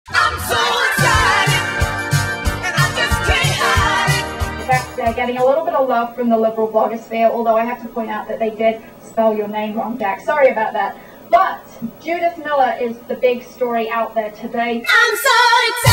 I'm so excited, and I just can't hide it. In fact, they're getting a little bit of love from the liberal blogosphere, although I have to point out that they did spell your name wrong, Jack. Sorry about that. But Judith Miller is the big story out there today. I'm so excited.